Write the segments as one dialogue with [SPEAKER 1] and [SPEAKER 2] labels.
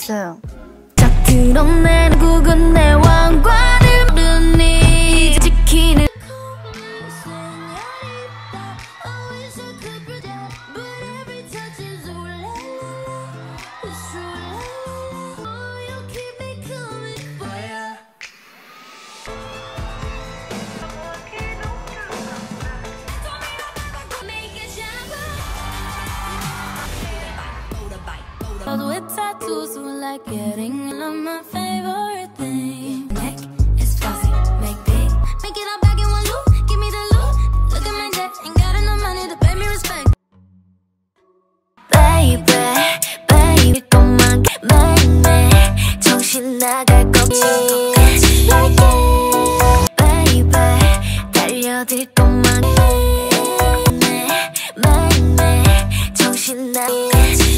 [SPEAKER 1] 있어요. 쫙 드러낸 국은 내 왕관을 부르니 이제 지키는 with tattoos who like getting on my favorite thing. Neck is flossy, make big, make it all back in one loop. Give me the loot, look at my debt, ain't got enough money to pay me respect. Baby, baby, 것만 매일매일 정신 나갈 거지. Baby, 달려들 것만 매일매일 정신 나갈 거지.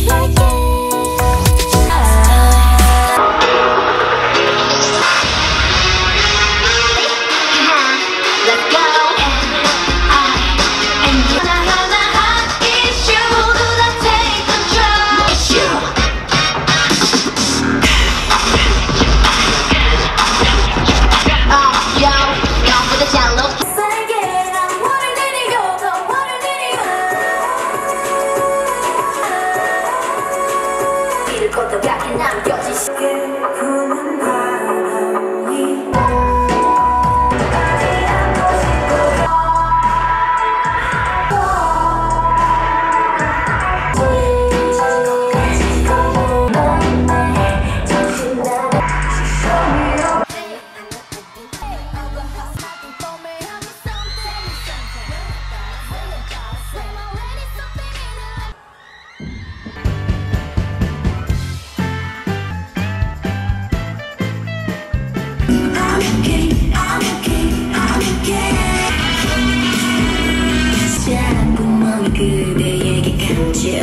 [SPEAKER 1] 그대에게 감겨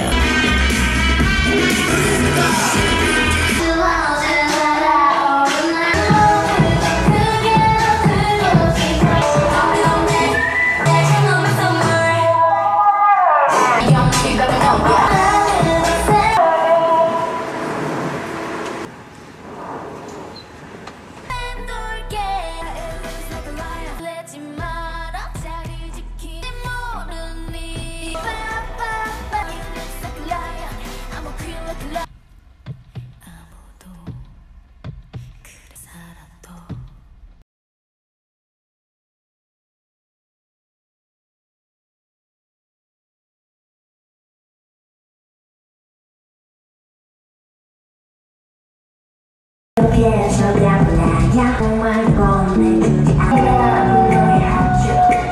[SPEAKER 1] 피해서 가불라야 정말 보내주지 않아 너의 합주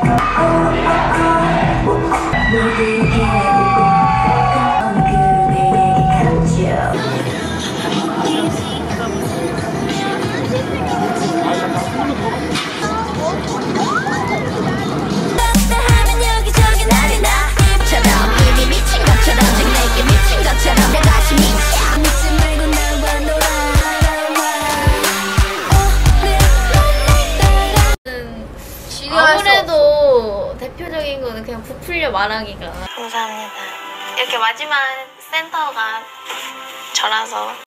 [SPEAKER 1] 모두에게 그대에게 감춰 하면 여기저기 난리 나 입처럼 이미 미친 것처럼 즉 내게 미친 것처럼 내 다시 미쳐 미치 말고 나와 놀아.
[SPEAKER 2] 아무래도 대표적인 거는 그냥 부풀려 말하기가.
[SPEAKER 3] 감사합니다. 이렇게 마지막 센터가 저라서